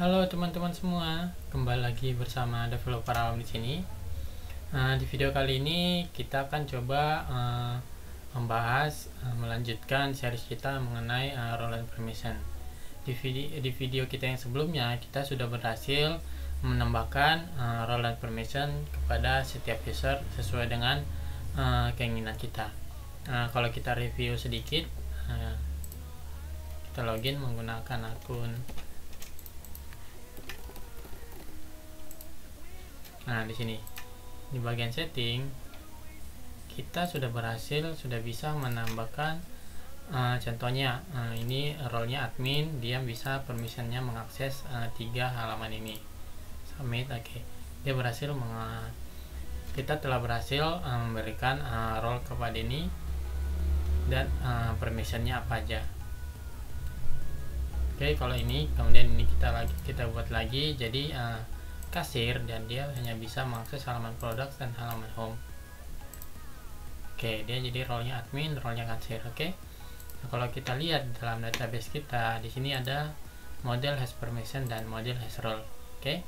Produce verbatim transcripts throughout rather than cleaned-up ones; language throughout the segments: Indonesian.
Halo teman-teman semua, kembali lagi bersama developer Alam di sini. Nah, di video kali ini kita akan coba uh, membahas, uh, melanjutkan series kita mengenai uh, role and permission. Di video, di video kita yang sebelumnya kita sudah berhasil menambahkan uh, role and permission kepada setiap user sesuai dengan uh, keinginan kita. Uh, kalau kita review sedikit, uh, kita login menggunakan akun. Nah, di sini di bagian setting kita sudah berhasil sudah bisa menambahkan uh, contohnya uh, ini role-nya admin, dia bisa permissionnya mengakses uh, tiga halaman ini. Submit, oke. Okay. Dia berhasil meng kita telah berhasil uh, memberikan uh, role kepada ini dan uh, permissionnya apa aja. Oke, okay, kalau ini kemudian ini kita lagi kita buat lagi jadi uh, kasir, dan dia hanya bisa mengakses halaman products dan halaman home. Oke, dia jadi role-nya admin, role-nya kasir. Oke. Nah, kalau kita lihat dalam database kita, di sini ada model has permission dan model has role. Oke.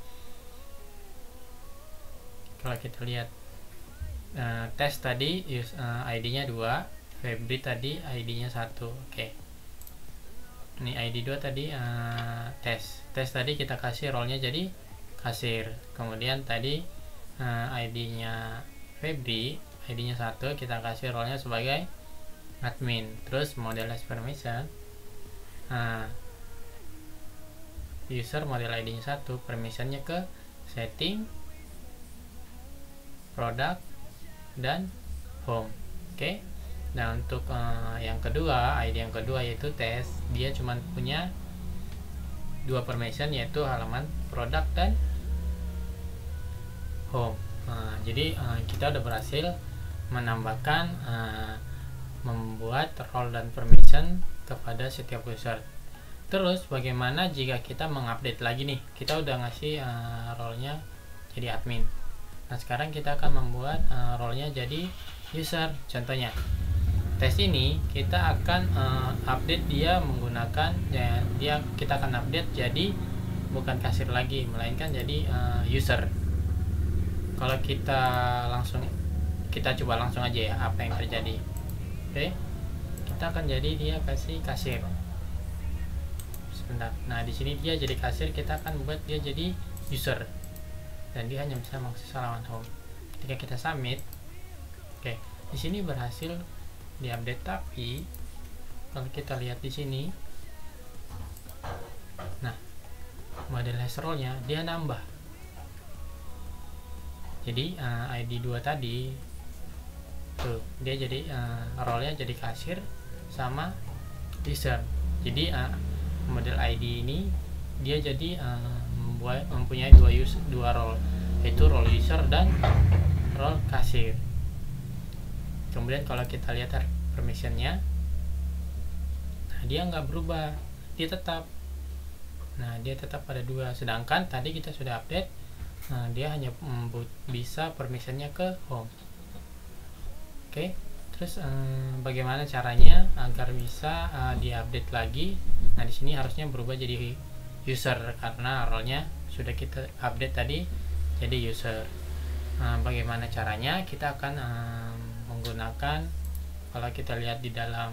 Kalau kita lihat uh, test tadi use uh, I D-nya dua, Febri tadi I D-nya satu. Oke. Ini I D dua tadi uh, tes. Tes tadi kita kasih role-nya jadi kasir. Kemudian tadi uh, I D-nya Febri, I D-nya satu, kita kasih role-nya sebagai admin. Terus model has permission, uh, user model I D-nya satu, permissionnya ke setting, product, dan home. Oke. Okay? Nah, untuk uh, yang kedua, I D yang kedua yaitu tes, dia cuma punya dua permission, yaitu halaman product dan home. Nah, jadi uh, kita udah berhasil menambahkan uh, membuat role dan permission kepada setiap user. Terus bagaimana jika kita mengupdate lagi nih? Kita udah ngasih uh, role-nya jadi admin. Nah, sekarang kita akan membuat uh, role-nya jadi user. Contohnya tes ini kita akan uh, update dia menggunakan ya, dia kita akan update jadi bukan kasir lagi, melainkan jadi uh, user. Kalau kita langsung kita coba langsung aja ya apa yang terjadi. Oke, kita akan jadi dia kasih kasir. Sebentar. Nah, di sini dia jadi kasir, kita akan buat dia jadi user dan dia hanya bisa mengakses halaman home. Ketika kita submit, oke, di sini berhasil diupdate, tapi kalau kita lihat di sini, nah model has role-nya dia nambah. Jadi uh, I D dua tadi tuh dia jadi uh, role-nya jadi kasir sama user. Jadi uh, model I D ini dia jadi uh, membuat mempunyai dua use dua role, yaitu role user dan role kasir. Kemudian kalau kita lihat permissionnya, nah dia nggak berubah, dia tetap nah dia tetap pada dua, sedangkan tadi kita sudah update. Nah, dia hanya bisa permissionnya ke home. Oke, terus um, bagaimana caranya agar bisa uh, diupdate lagi? Nah, di sini harusnya berubah jadi user karena role-nya sudah kita update tadi jadi user. Nah, bagaimana caranya? Kita akan um, menggunakan, kalau kita lihat di dalam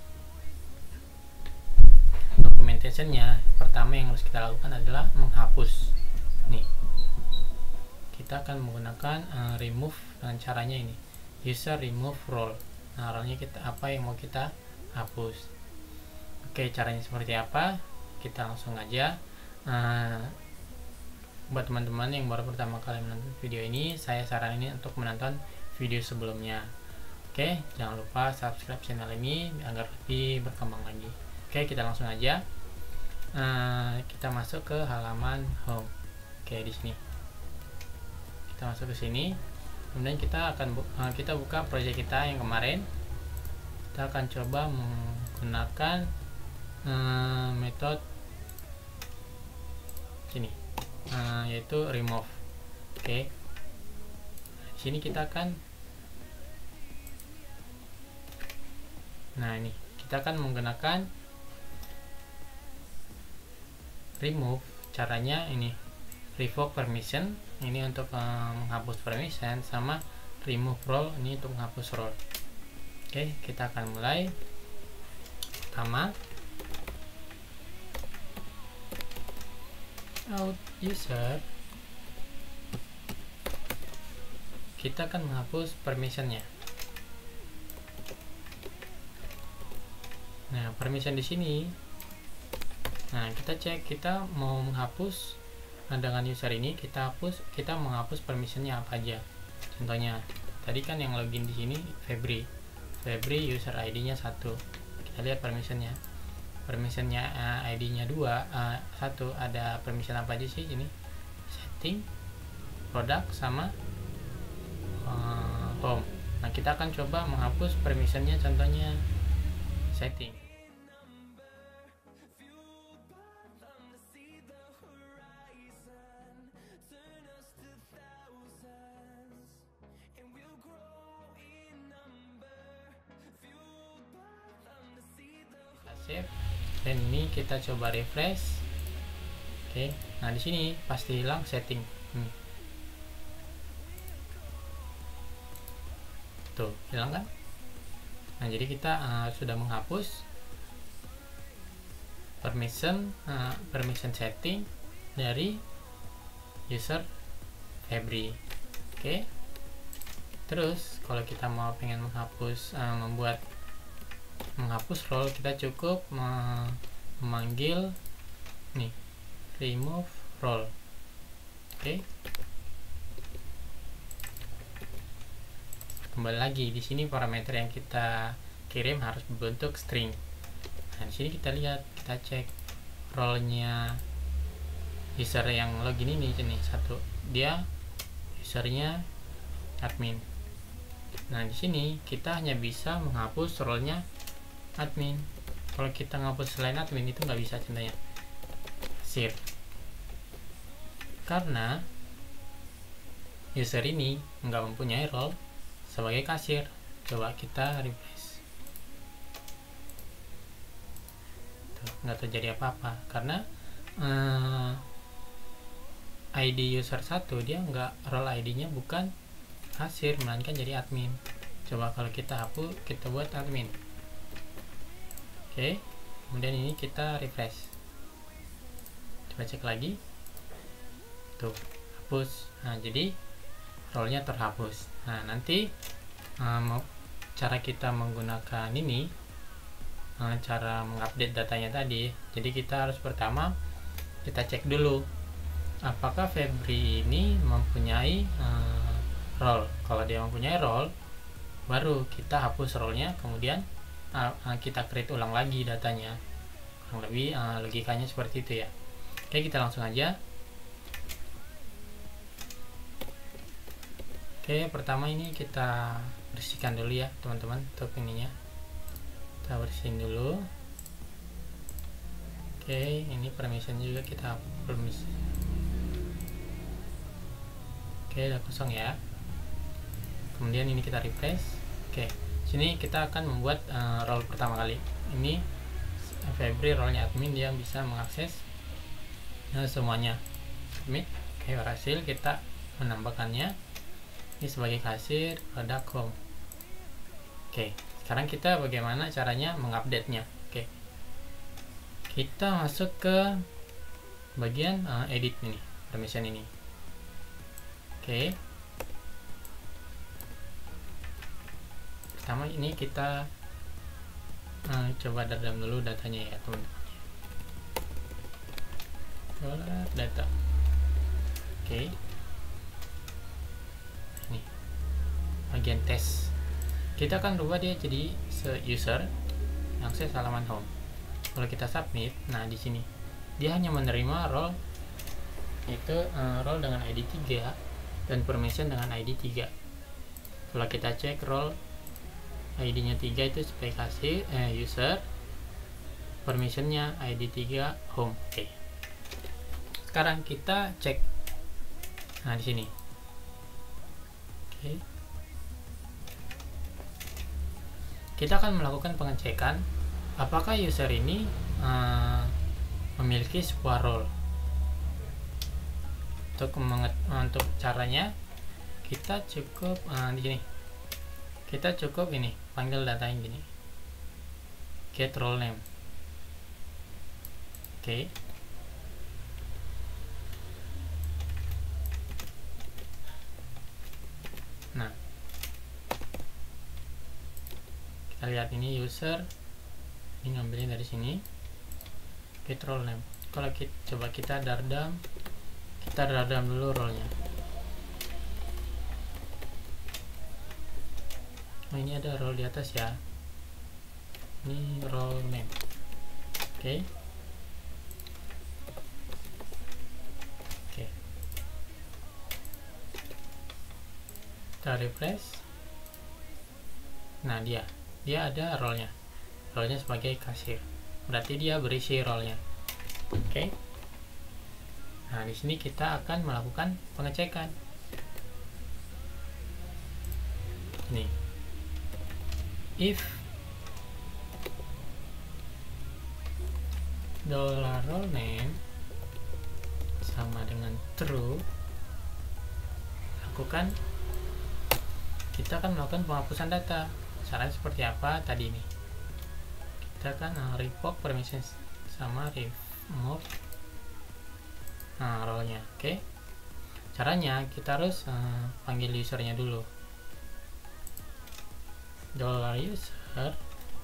documentation-nya, pertama yang harus kita lakukan adalah menghapus. Nih, kita akan menggunakan uh, remove dengan caranya ini, user remove role. Nah, role-nya kita apa yang mau kita hapus. Oke, caranya seperti apa? Kita langsung aja. Uh, buat teman-teman yang baru pertama kali menonton video ini, saya saranin untuk menonton video sebelumnya. Oke, jangan lupa subscribe channel ini agar lebih berkembang lagi. Oke, kita langsung aja. Uh, kita masuk ke halaman home. Oke, di sini kita masuk ke sini, kemudian kita akan bu uh, kita buka project kita yang kemarin. Kita akan coba menggunakan uh, metode sini, uh, yaitu remove. Oke, di sini kita akan, nah ini kita akan menggunakan remove caranya ini revoke permission, ini untuk uh, menghapus permission, sama remove role, ini untuk menghapus role. Oke, kita akan mulai. Pertama, out user, kita akan menghapus permissionnya. Nah, permission di sini, nah kita cek kita mau menghapus. Nah, dengan user ini kita hapus, kita menghapus permissionnya apa aja. Contohnya, tadi kan yang login di sini Febri, Febri user I D-nya satu. Kita lihat permissionnya, permissionnya uh, I D-nya dua, uh, satu. Ada permission apa aja sih ini? Setting, produk, sama uh, home. Nah, kita akan coba menghapus permissionnya, contohnya setting. Save, dan ini kita coba refresh. Oke, nah di sini pasti hilang setting. Hmm. Tuh, hilang kan? Nah, jadi kita uh, sudah menghapus permission uh, permission setting dari user Febri. Oke. Terus kalau kita mau pengen menghapus uh, membuat menghapus role, kita cukup memanggil nih remove role. Oke. Kembali lagi di sini parameter yang kita kirim harus berbentuk string. Nah, di sini kita lihat, kita cek role-nya user yang login ini jenis satu, dia usernya admin. Nah, di sini kita hanya bisa menghapus role-nya admin. Kalau kita ngapus selain admin itu nggak bisa, contohnya kasir, karena user ini nggak mempunyai role sebagai kasir. Coba kita refresh, tuh, nggak terjadi apa-apa karena eh, I D user satu dia nggak, role I D-nya bukan kasir melainkan jadi admin. Coba kalau kita hapus, kita buat admin. Oke, kemudian ini kita refresh, coba cek lagi, tuh hapus. Nah, jadi role-nya terhapus. Nah, nanti um, cara kita menggunakan ini, um, cara mengupdate datanya tadi. Jadi kita harus pertama kita cek dulu apakah Febri ini mempunyai uh, role. Kalau dia mempunyai role, baru kita hapus role-nya, kemudian uh, kita create ulang lagi datanya. Kurang lebih uh, logikanya seperti itu ya. Oke, kita langsung aja. Oke, pertama ini kita bersihkan dulu ya teman-teman untuk ininya, kita bersihin dulu. Oke, ini permission juga kita permission. Oke, udah kosong ya. Kemudian ini kita refresh. Oke, sini kita akan membuat uh, role pertama kali. Ini Febri role-nya admin, dia bisa mengakses uh, semuanya. Submit. Oke, berhasil. Kita menambahkannya. Ini sebagai kasir, produk, home. Oke, sekarang kita bagaimana caranya mengupdate-nya. Oke, kita masuk ke bagian uh, edit ini, permission ini. Oke, pertama ini kita uh, coba dalam dulu datanya ya teman-teman. Dollar data. Oke, ini bagian tes. Kita akan rubah dia jadi se-user yang akses halaman home. Kalau kita submit, nah di sini dia hanya menerima role itu uh, role dengan I D tiga dan permission dengan I D tiga. Kalau kita cek role I D-nya tiga itu sebagai kasir, eh, user, permissionnya I D tiga home. Oke. Okay. Sekarang kita cek. Nah, di sini. Oke. Okay. Kita akan melakukan pengecekan apakah user ini uh, memiliki sebuah role. untuk menget untuk caranya kita cukup uh, di sini kita cukup ini panggil data yang gini, get role name. Oke, okay. Nah, kita lihat ini user ini ngambilnya dari sini, get role name. Kalau kita coba kita dardam, kita dardam dulu role-nya. Oh, ini ada role di atas ya, ini role name. Oke, okay. Oke, okay. Kita refresh. Nah, dia dia ada role-nya, role-nya sebagai kasir, berarti dia berisi role-nya. Oke, okay. Nah di sini kita akan melakukan pengecekan. Ini, if dollar role name sama dengan true, lakukan kita akan melakukan penghapusan data. Caranya seperti apa tadi ini? Kita akan uh, revoke permissions sama remove nah role-nya. Oke, okay. Caranya kita harus uh, panggil usernya dulu, dollar user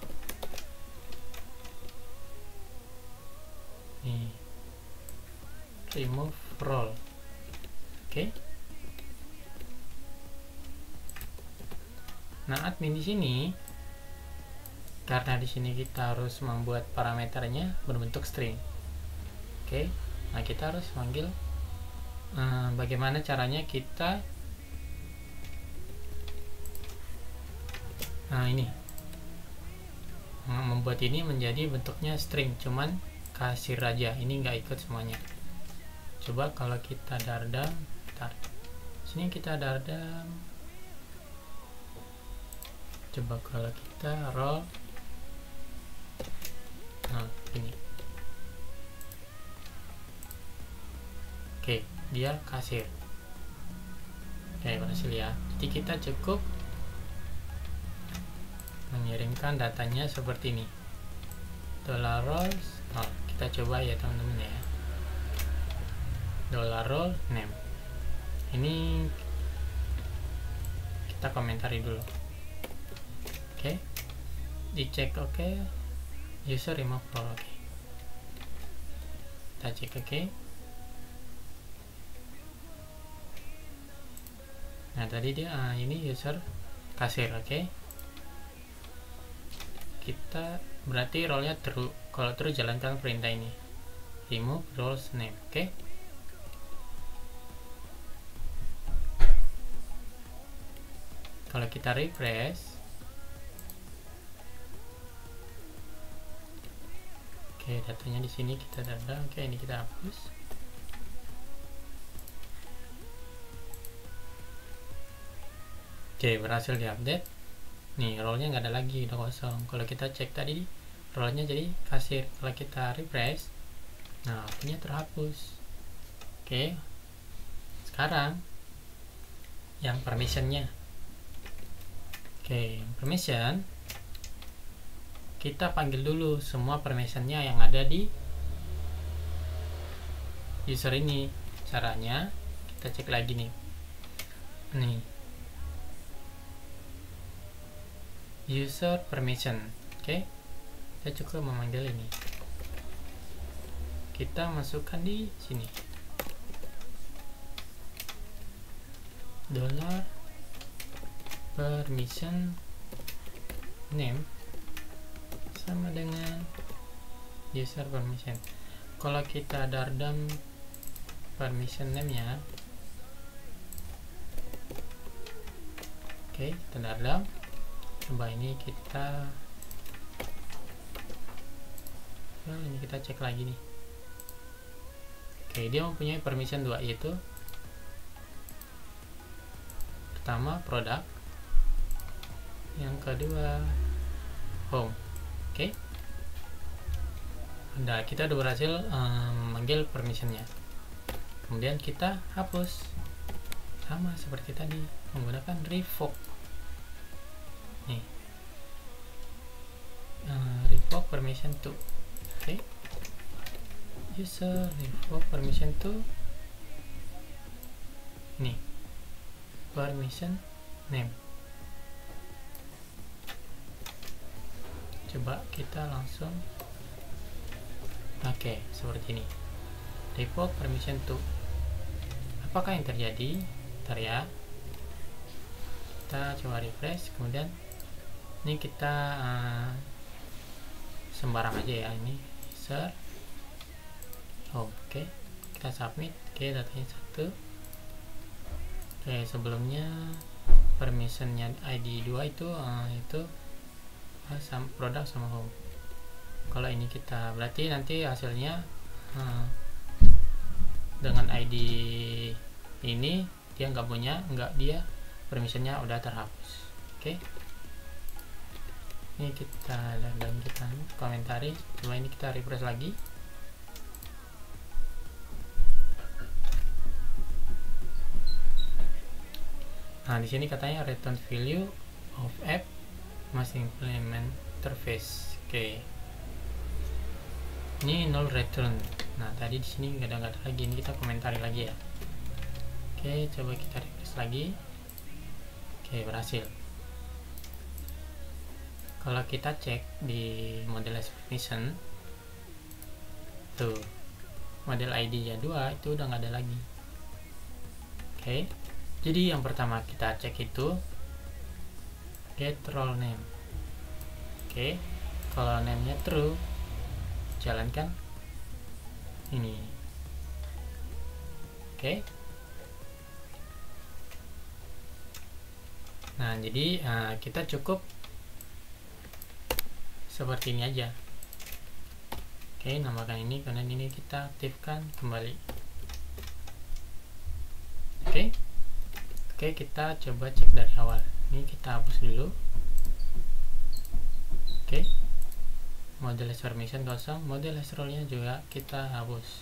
nih remove role. Oke, okay. Nah admin di sini, karena di sini kita harus membuat parameternya berbentuk string. Oke, okay. Nah kita harus manggil uh, bagaimana caranya kita nah ini membuat ini menjadi bentuknya string, cuman kasir aja, ini nggak ikut semuanya. Coba kalau kita dardam, bentar, sini kita dardam, coba kalau kita roll, nah ini. Oke, dia kasir. Oke, berhasil ya. Jadi kita cukup mengirimkan datanya seperti ini. Dollar roles, oh, kita coba ya teman-teman ya. Dollar role name. Ini kita komentari dulu. Oke, dicek oke. Okay. User remove role oke. Okay. Kita cek oke. Okay. Nah tadi dia uh, ini user kasir, oke. Okay. Kita berarti role-nya true. Kalau true jalankan perintah ini, remove roles name, oke. Okay. Kalau kita refresh, oke okay, datanya di sini kita ada, oke okay, ini kita hapus. Oke, okay, berhasil diupdate. Nih, role-nya nggak ada lagi, udah kosong. Kalau kita cek tadi, role-nya jadi kasir. Kalau kita refresh, nah, punya terhapus. Oke, okay. Sekarang yang permission-nya. Oke, okay, permission. Kita panggil dulu semua permission-nya yang ada di user ini. Caranya, kita cek lagi nih. Nih. User permission, oke. Okay. Kita cukup memanggil ini. Kita masukkan di sini. Dollar permission name sama dengan user permission. Kalau kita dardam permission name-nya, oke, okay, kita dardam. Coba ini kita nah ini kita cek lagi nih. Oke, dia mempunyai permission dua, yaitu pertama produk, yang kedua home. Oke, udah kita udah berhasil um, manggil permissionnya. kemudian kita hapus sama seperti tadi menggunakan revoke. Nih, uh, revoke permission to. Oke, okay. User revoke permission to. Nih, permission name. Coba kita langsung. Oke, okay, seperti ini. Revoke permission to. Apakah yang terjadi? Bentar ya. Kita coba refresh, kemudian ini kita uh, sembarang aja ya ini user. Oke, okay. Kita submit. Oke, okay, datanya satu. Oke, sebelumnya permissionnya I D dua itu uh, itu uh, sama produk sama home. Kalau ini kita berarti nanti hasilnya uh, dengan I D ini dia nggak punya, nggak dia permissionnya udah terhapus. Oke, ini kita dan kita komentari. Coba ini kita refresh lagi. Nah, di sini katanya return value of app must implement interface. Oke. Okay. Ini null return. Nah, tadi di sini nggak ada nggak ada lagi. Ini kita komentari lagi ya. Oke, okay, coba kita refresh lagi. Oke, okay, berhasil. Kalau kita cek di model permission tuh, model I D-nya dua itu udah nggak ada lagi. Oke. Okay. Jadi yang pertama kita cek itu get role name. Oke, okay. Kalau name-nya true, jalankan ini. Oke. Okay. Nah, jadi uh, kita cukup seperti ini aja. Oke, okay, namakan ini, karena ini kita aktifkan kembali. Oke. Okay. Oke, kita coba cek dari awal. Ini kita hapus dulu. Oke, model permission kosong, model role-nya juga kita hapus.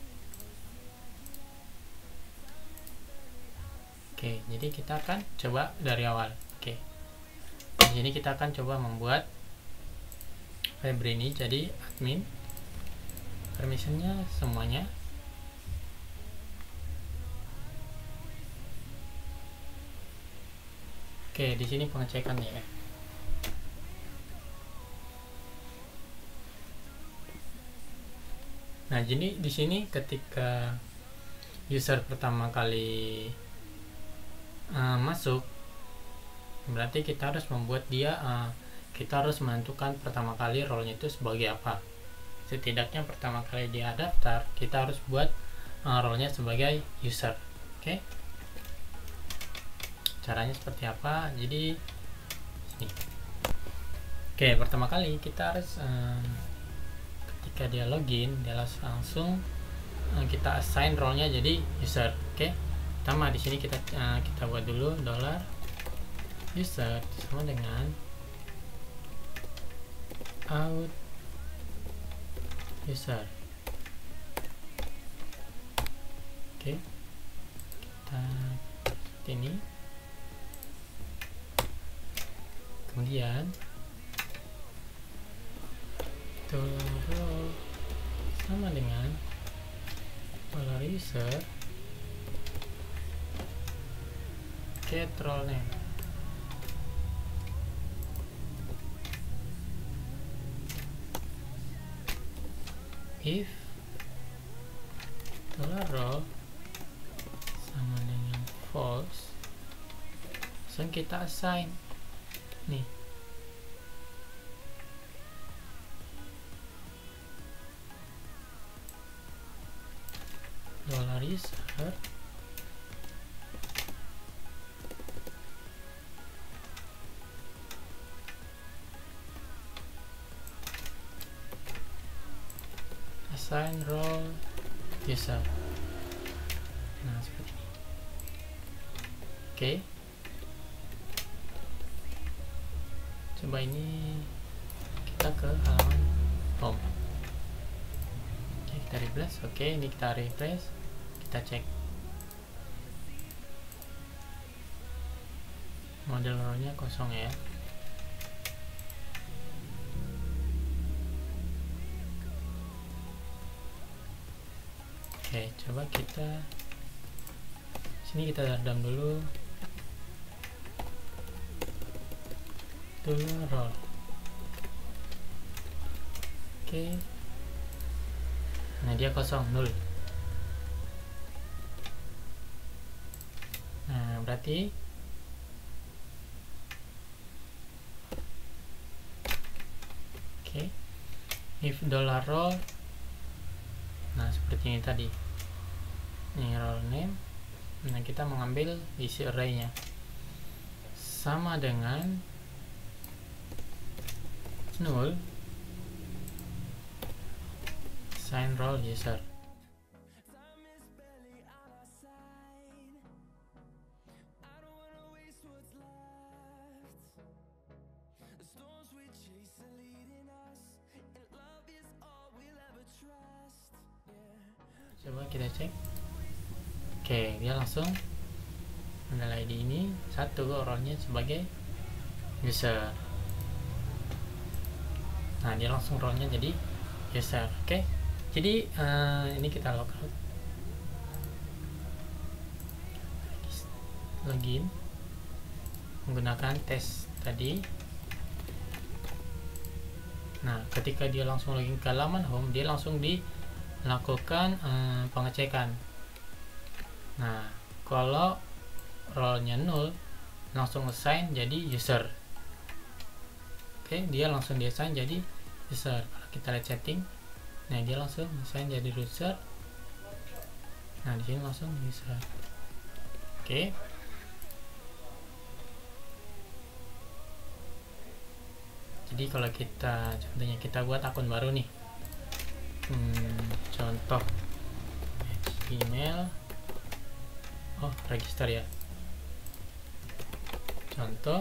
Oke, jadi kita akan coba dari awal. Oke, di sini kita akan coba membuat Febri ini jadi admin. Permissionnya semuanya. Oke, di sini pengecekannya ya. Nah, jadi di sini ketika user pertama kali uh, masuk, berarti kita harus membuat dia, uh, kita harus menentukan pertama kali role-nya itu sebagai apa. Setidaknya pertama kali dia daftar, kita harus buat uh, role-nya sebagai user. Oke. Caranya seperti apa? Jadi sini. Oke, pertama kali kita harus um, ketika dia login, dia langsung um, kita assign role-nya jadi user. Oke. Pertama di sini kita uh, kita buat dulu dollar user sama dengan out user. Oke. Kita seperti ini. Kemudian dollar sama dengan dollar user get role name. If dollar role sama dengan false, langsung kita assign nih. Dollar user assign role user. Nah, seperti ini. Oke. Okay. Coba ini kita ke halaman home. Oke, kita refresh. Oke, ini kita refresh. kita cek model role-nya kosong ya. Oke, coba kita sini kita redam dulu dulu role. Oke, nah dia kosong, nol. Nah berarti oke, if dollar role, nah seperti ini tadi, ini role name. Nah kita mengambil isi array-nya sama dengan null sign role user. Coba kita cek. Oke, dia langsung model I D ini satu role-nya sebagai user. Nah dia langsung role-nya jadi user. Oke, jadi uh, ini kita logout, login menggunakan tes tadi. Nah ketika dia langsung login ke halaman home, dia langsung dilakukan uh, pengecekan. Nah kalau role-nya nol, langsung assign jadi user. Oke, dia langsung di assign jadi user. Kalau kita lihat setting, nah dia langsung assign jadi user. Nah di sini langsung user. Oke, jadi kalau kita contohnya kita buat akun baru nih, hmm, contoh email, oh register ya, contoh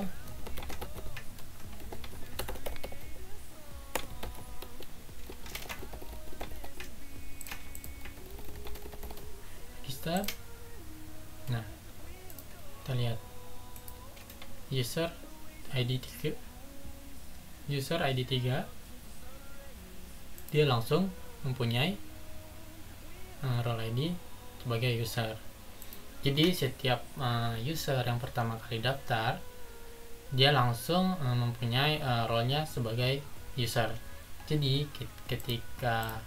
register. Nah kita lihat user I D tiga, user I D tiga, dia langsung mempunyai uh, role I D sebagai user. Jadi setiap uh, user yang pertama kali daftar, dia langsung uh, mempunyai uh, role-nya sebagai user. Jadi ketika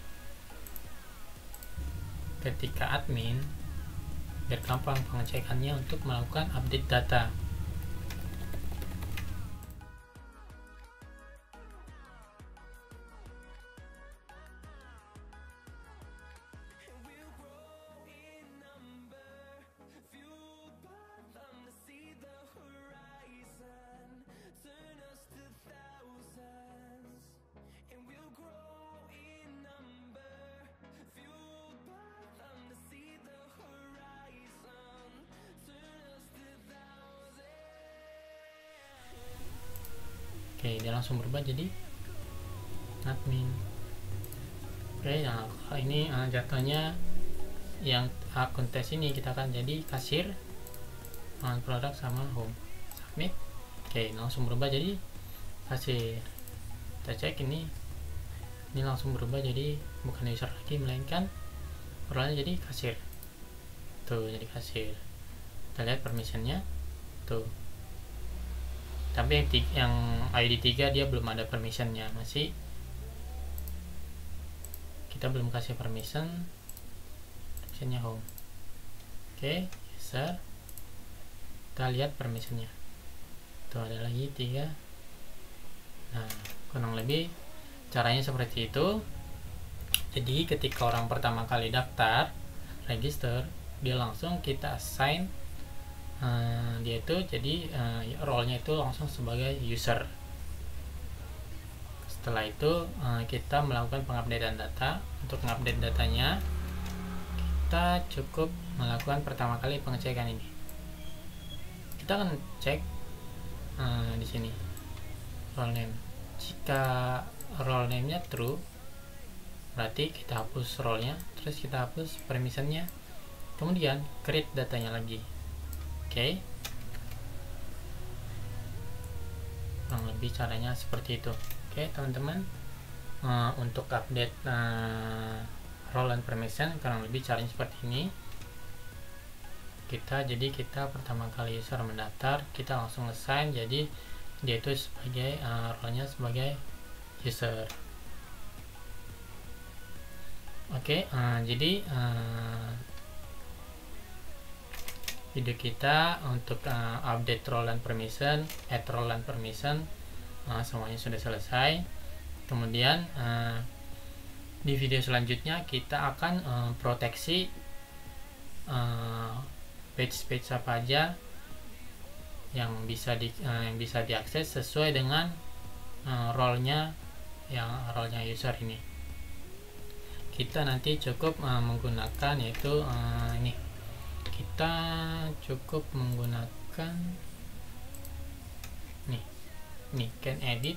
ketika admin, biar gampang pengecekannya untuk melakukan update data. Oke, dia langsung berubah jadi admin. Oke, nah kalau ini uh, jatuhnya yang akun tes ini kita akan jadi kasir, uh, produk sama home, submit. Oke, langsung berubah jadi kasir. Kita cek ini, ini langsung berubah jadi bukan user lagi, melainkan role-nya jadi kasir. Tuh, jadi kasir. Kita lihat permissionnya, tuh. Tapi yang, yang I D tiga dia belum ada permissionnya, masih kita belum kasih permission, permissionnya home. Oke, user, kita lihat permissionnya, tuh ada lagi tiga. Nah kurang lebih caranya seperti itu. Jadi ketika orang pertama kali daftar register, dia langsung kita assign Uh, dia itu jadi uh, role-nya itu langsung sebagai user. Setelah itu uh, kita melakukan pengupdatean data. Untuk mengupdate datanya, kita cukup melakukan pertama kali pengecekan ini. Kita akan cek uh, di sini role name. Jika role name-nya true, berarti kita hapus role-nya, terus kita hapus permission-nya, kemudian create datanya lagi. Oke, okay. Kurang lebih caranya seperti itu. Oke, okay, teman-teman, uh, untuk update uh, role and permission kurang lebih caranya seperti ini. Kita jadi kita pertama kali user mendaftar, kita langsung assign, jadi dia itu sebagai uh, role-nya sebagai user. Oke, okay, uh, jadi uh, video kita untuk uh, update role and permission, add role and permission, uh, semuanya sudah selesai. Kemudian uh, di video selanjutnya kita akan uh, proteksi uh, page-page apa aja yang bisa di uh, yang bisa diakses sesuai dengan uh, role-nya, yang role-nya user ini. Kita nanti cukup uh, menggunakan yaitu uh, ini. Kita cukup menggunakan nih, nih can edit,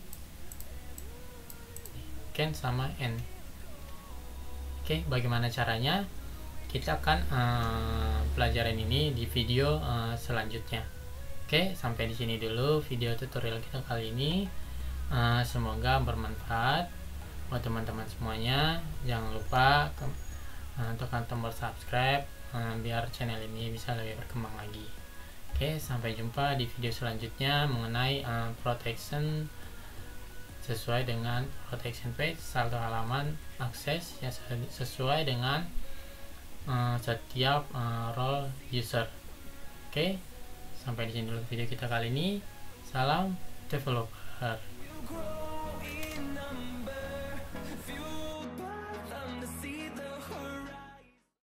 can sama end. Oke, bagaimana caranya? Kita akan uh, pelajaran ini di video uh, selanjutnya. Oke, sampai di sini dulu video tutorial kita kali ini. Uh, semoga bermanfaat buat teman-teman semuanya. Jangan lupa uh, tekan tombol subscribe uh, biar channel ini bisa lebih berkembang lagi. Oke, sampai jumpa di video selanjutnya mengenai uh, protection sesuai dengan protection page, saldo halaman, akses yang sesuai dengan uh, setiap uh, role user. Oke, sampai di sini dulu video kita kali ini. Salam developer.